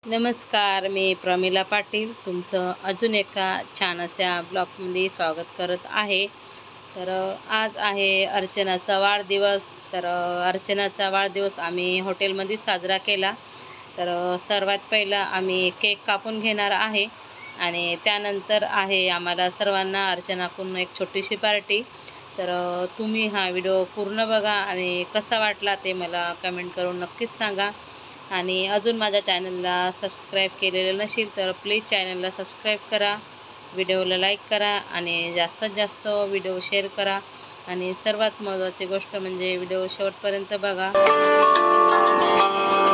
नमस्कार, मी प्रमिला पाटील तुमचं अजून एका छान अशा ब्लॉगमध्ये स्वागत करत आहे. तर आज आहे अर्चनाचा वाढदिवस. तर अर्चनाचा वाढदिवस आम्ही हॉटेलमध्ये साजरा केला. तर सर्वात पहिला आम्ही केक कापून घेणार आहे आणि त्यानंतर आहे आम्हाला सर्वांना अर्चनाकडून एक छोटीशी पार्टी. तर तुम्ही हा व्हिडिओ पूर्ण बघा आणि कसा वाटला ते मला कमेंट करून नक्कीच सांगा. आणि अजून माझ्या चॅनलला सबस्क्राईब केलेलं नसेल तर प्लीज चॅनलला सबस्क्राईब करा, व्हिडिओला लाईक करा आणि जास्तीत जास्त व्हिडिओ शेअर करा. आणि सर्वात महत्त्वाची गोष्ट म्हणजे व्हिडिओ शेवटपर्यंत बघा.